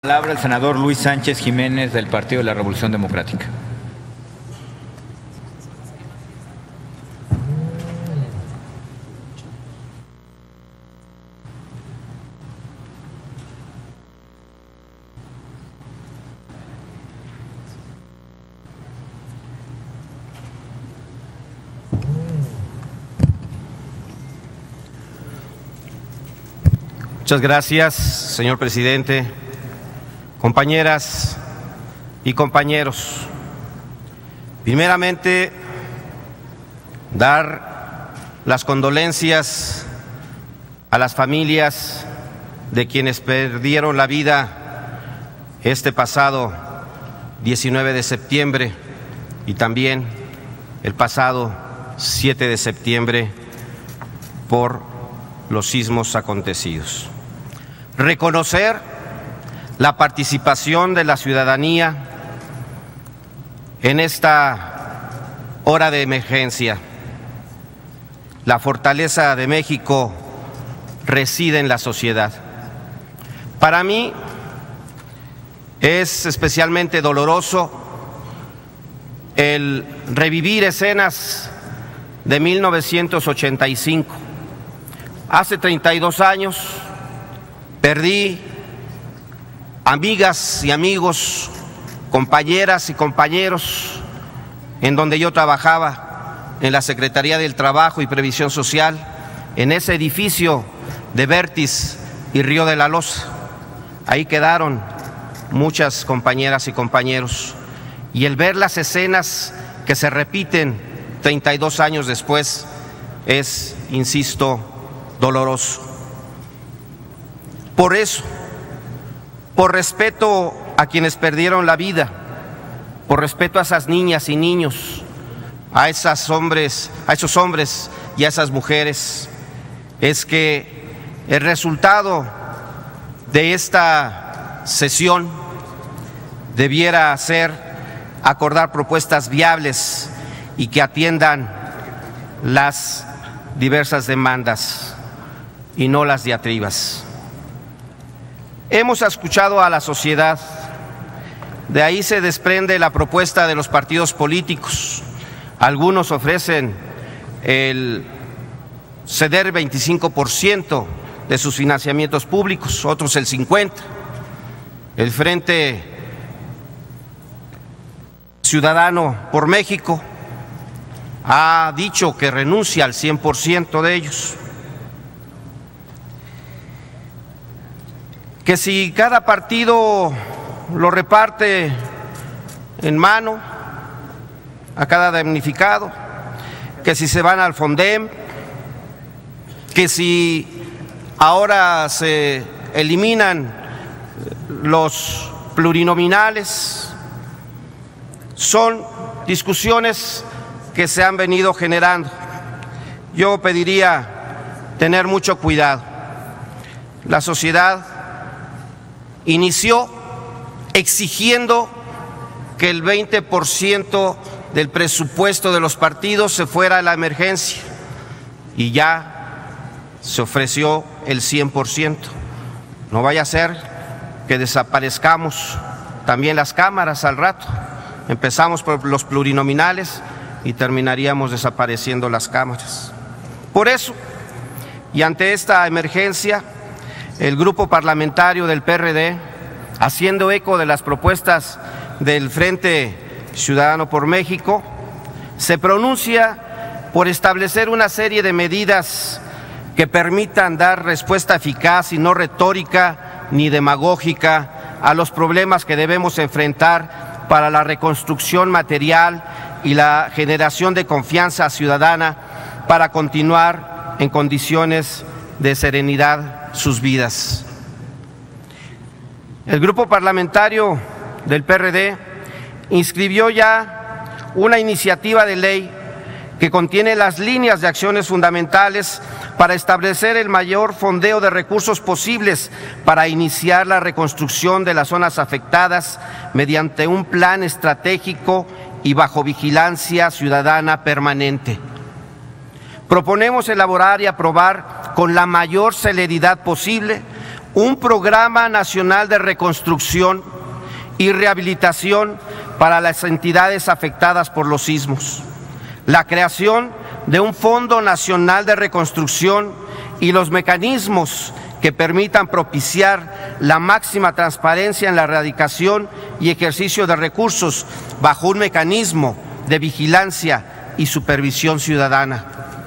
Palabra el senador Luis Sánchez Jiménez del Partido de la Revolución Democrática. Muchas gracias, señor presidente, compañeras y compañeros. Primeramente, dar las condolencias a las familias de quienes perdieron la vida este pasado 19 de septiembre y también el pasado 7 de septiembre por los sismos acontecidos. Reconocer la participación de la ciudadanía en esta hora de emergencia. La fortaleza de México reside en la sociedad. Para mí es especialmente doloroso el revivir escenas de 1985. Hace 32 años perdí amigas y amigos, compañeras y compañeros en donde yo trabajaba, en la Secretaría del Trabajo y Previsión Social, en ese edificio de Vertis y Río de la Loza. Ahí quedaron muchas compañeras y compañeros. Y el ver las escenas que se repiten 32 años después es, insisto, doloroso. Por eso, por respeto a quienes perdieron la vida, por respeto a esas niñas y niños, a esos hombres y a esas mujeres, es que el resultado de esta sesión debiera ser acordar propuestas viables y que atiendan las diversas demandas y no las diatribas. Hemos escuchado a la sociedad, de ahí se desprende la propuesta de los partidos políticos. Algunos ofrecen el ceder 25% de sus financiamientos públicos, otros el 50%. El Frente Ciudadano por México ha dicho que renuncia al 100% de ellos. Que si cada partido lo reparte en mano a cada damnificado, que si se van al Fondem, que si ahora se eliminan los plurinominales, son discusiones que se han venido generando. Yo pediría tener mucho cuidado. La sociedad inició exigiendo que el 20% del presupuesto de los partidos se fuera a la emergencia y ya se ofreció el 100%. No vaya a ser que desaparezcamos también las cámaras al rato. Empezamos por los plurinominales y terminaríamos desapareciendo las cámaras. Por eso, y ante esta emergencia, el grupo parlamentario del PRD, haciendo eco de las propuestas del Frente Ciudadano por México, se pronuncia por establecer una serie de medidas que permitan dar respuesta eficaz y no retórica ni demagógica a los problemas que debemos enfrentar para la reconstrucción material y la generación de confianza ciudadana para continuar en condiciones de serenidad sus vidas. El grupo parlamentario del PRD inscribió ya una iniciativa de ley que contiene las líneas de acciones fundamentales para establecer el mayor fondeo de recursos posibles para iniciar la reconstrucción de las zonas afectadas mediante un plan estratégico y bajo vigilancia ciudadana permanente. Proponemos elaborar y aprobar con la mayor celeridad posible un programa nacional de reconstrucción y rehabilitación para las entidades afectadas por los sismos, la creación de un Fondo Nacional de Reconstrucción y los mecanismos que permitan propiciar la máxima transparencia en la erradicación y ejercicio de recursos bajo un mecanismo de vigilancia y supervisión ciudadana.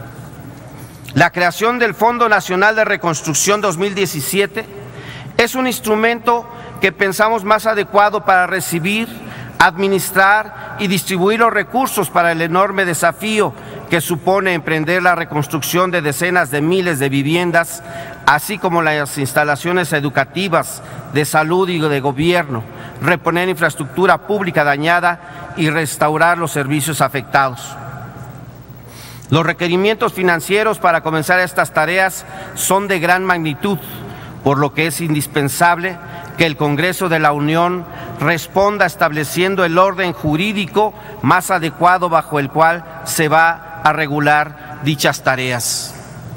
La creación del Fondo Nacional de Reconstrucción 2017 es un instrumento que pensamos más adecuado para recibir, administrar y distribuir los recursos para el enorme desafío que supone emprender la reconstrucción de decenas de miles de viviendas, así como las instalaciones educativas, de salud y de gobierno, reponer infraestructura pública dañada y restaurar los servicios afectados. Los requerimientos financieros para comenzar estas tareas son de gran magnitud, por lo que es indispensable que el Congreso de la Unión responda estableciendo el orden jurídico más adecuado bajo el cual se va a regular dichas tareas.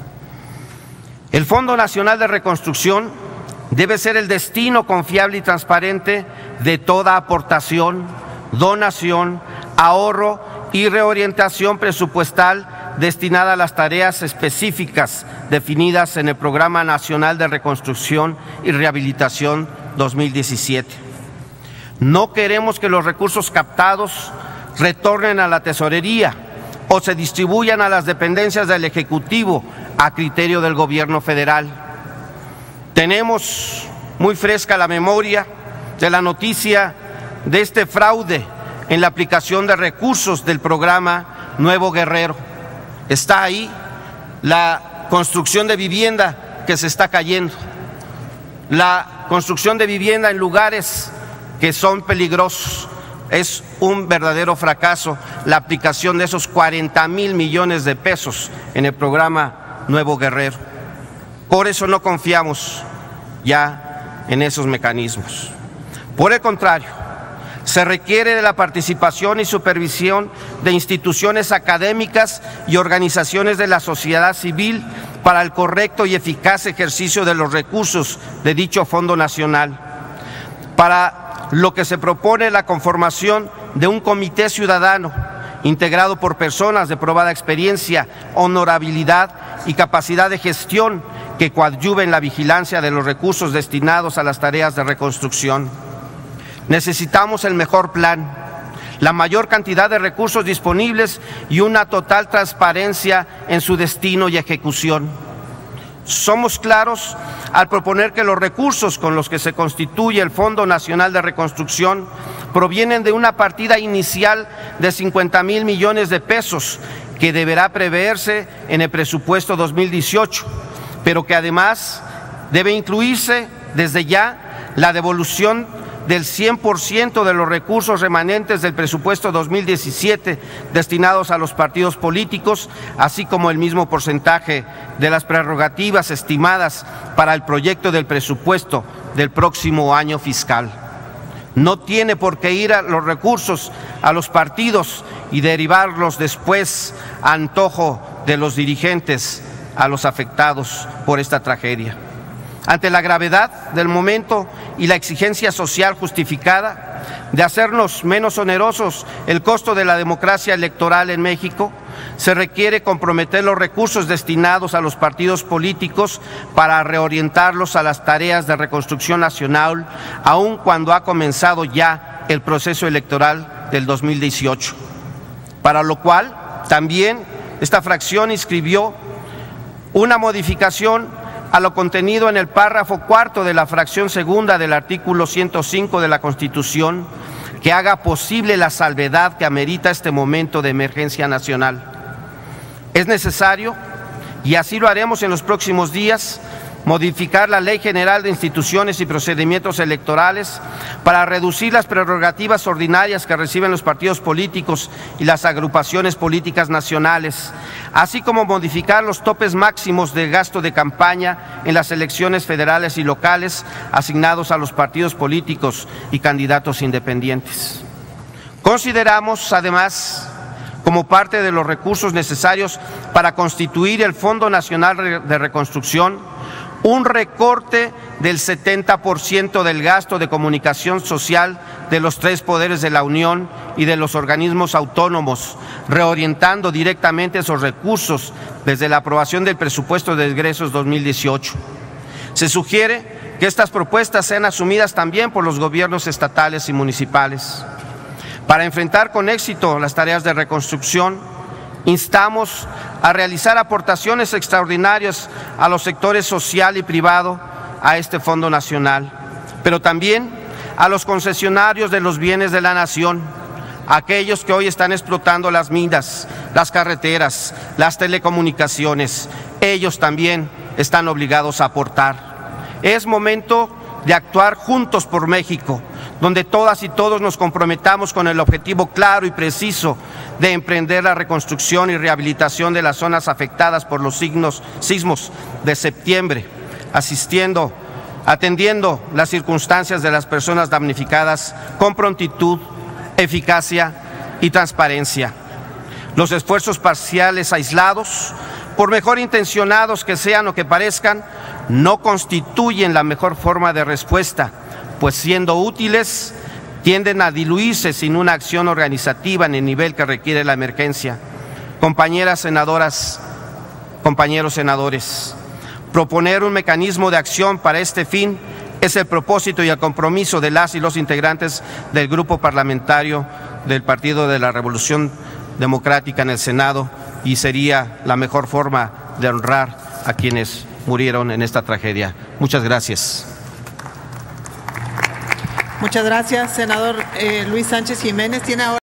El Fondo Nacional de Reconstrucción debe ser el destino confiable y transparente de toda aportación, donación, ahorro y reorientación presupuestal destinada a las tareas específicas definidas en el Programa Nacional de Reconstrucción y Rehabilitación 2017. No queremos que los recursos captados retornen a la tesorería o se distribuyan a las dependencias del Ejecutivo a criterio del Gobierno federal. Tenemos muy fresca la memoria de la noticia de este fraude en la aplicación de recursos del programa Nuevo Guerrero. Está ahí la construcción de vivienda que se está cayendo, la construcción de vivienda en lugares que son peligrosos. Es un verdadero fracaso la aplicación de esos 40,000 millones de pesos en el programa Nuevo Guerrero. Por eso no confiamos ya en esos mecanismos. Por el contrario, se requiere de la participación y supervisión de instituciones académicas y organizaciones de la sociedad civil para el correcto y eficaz ejercicio de los recursos de dicho Fondo Nacional. Para lo que se propone la conformación de un comité ciudadano integrado por personas de probada experiencia, honorabilidad y capacidad de gestión que coadyuven la vigilancia de los recursos destinados a las tareas de reconstrucción. Necesitamos el mejor plan, la mayor cantidad de recursos disponibles y una total transparencia en su destino y ejecución. Somos claros al proponer que los recursos con los que se constituye el Fondo Nacional de Reconstrucción provienen de una partida inicial de 50,000 millones de pesos que deberá preverse en el presupuesto 2018, pero que además debe incluirse desde ya la devolución del 100% de los recursos remanentes del presupuesto 2017 destinados a los partidos políticos, así como el mismo porcentaje de las prerrogativas estimadas para el proyecto del presupuesto del próximo año fiscal. No tiene por qué ir a los recursos a los partidos y derivarlos después a antojo de los dirigentes a los afectados por esta tragedia. Ante la gravedad del momento y la exigencia social justificada de hacernos menos onerosos el costo de la democracia electoral en México, se requiere comprometer los recursos destinados a los partidos políticos para reorientarlos a las tareas de reconstrucción nacional, aun cuando ha comenzado ya el proceso electoral del 2018. Para lo cual, también esta fracción inscribió una modificación a lo contenido en el párrafo cuarto de la fracción segunda del artículo 105 de la Constitución, que haga posible la salvedad que amerita este momento de emergencia nacional. Es necesario, y así lo haremos en los próximos días, modificar la Ley General de Instituciones y Procedimientos Electorales para reducir las prerrogativas ordinarias que reciben los partidos políticos y las agrupaciones políticas nacionales, así como modificar los topes máximos de gasto de campaña en las elecciones federales y locales asignados a los partidos políticos y candidatos independientes. Consideramos, además, como parte de los recursos necesarios para constituir el Fondo Nacional de Reconstrucción, un recorte del 70% del gasto de comunicación social de los tres poderes de la Unión y de los organismos autónomos, reorientando directamente esos recursos desde la aprobación del presupuesto de egresos 2018. Se sugiere que estas propuestas sean asumidas también por los gobiernos estatales y municipales. Para enfrentar con éxito las tareas de reconstrucción, instamos a realizar aportaciones extraordinarias a los sectores social y privado a este Fondo Nacional, pero también a los concesionarios de los bienes de la nación, aquellos que hoy están explotando las minas, las carreteras, las telecomunicaciones. Ellos también están obligados a aportar. Es momento de actuar juntos por México, donde todas y todos nos comprometamos con el objetivo claro y preciso de emprender la reconstrucción y rehabilitación de las zonas afectadas por los sismos de septiembre, atendiendo las circunstancias de las personas damnificadas con prontitud, eficacia y transparencia. Los esfuerzos parciales aislados, por mejor intencionados que sean o que parezcan, no constituyen la mejor forma de respuesta, pues siendo útiles, tienden a diluirse sin una acción organizativa en el nivel que requiere la emergencia. Compañeras senadoras, compañeros senadores, proponer un mecanismo de acción para este fin es el propósito y el compromiso de las y los integrantes del Grupo Parlamentario del Partido de la Revolución Democrática en el Senado, y sería la mejor forma de honrar a quienes murieron en esta tragedia. Muchas gracias. Muchas gracias, senador Luis Sánchez Jiménez. Tiene ahora